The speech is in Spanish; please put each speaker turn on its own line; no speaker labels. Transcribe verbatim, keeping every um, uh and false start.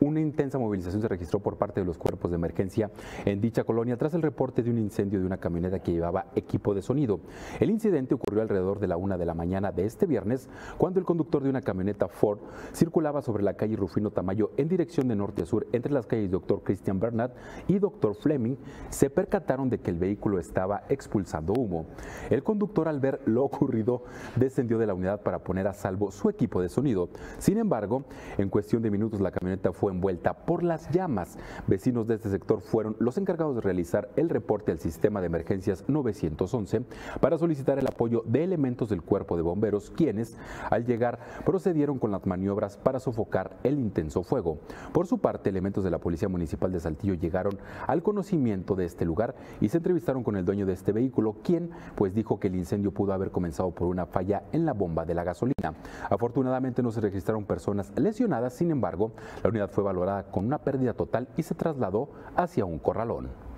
una intensa movilización se registró por parte de los cuerpos de emergencia en dicha colonia tras el reporte de un incendio de una camioneta que llevaba equipo de sonido. El incidente ocurrió alrededor de la una de la mañana de este viernes, cuando el conductor de una camioneta Ford circulaba sobre la calle Rufino Tamayo en dirección de norte a sur entre las calles Doctor Christian Bernat y Doctor Fleming. Se percataron de que el vehículo estaba expulsando humo. El conductor, al ver lo ocurrido, descendió de la unidad para poner a salvo su equipo de sonido. Sin embargo, en cuestión de minutos la camioneta fue envuelta por las llamas. Vecinos de este sector fueron los encargados de realizar el reporte al sistema de emergencias nueve once para solicitar el apoyo de elementos del cuerpo de bomberos, quienes al llegar procedieron con las maniobras para sofocar el intenso fuego. Por su parte, elementos de la Policía Municipal de Saltillo llegaron al conocimiento de este lugar y se entrevistaron con el dueño de este vehículo, quien pues dijo que el incendio pudo haber comenzado por una falla en la bomba de la gasolina. Afortunadamente no se registraron personas lesionadas, sin embargo, la unidad fue valorada con una pérdida total y se trasladó hacia un corralón.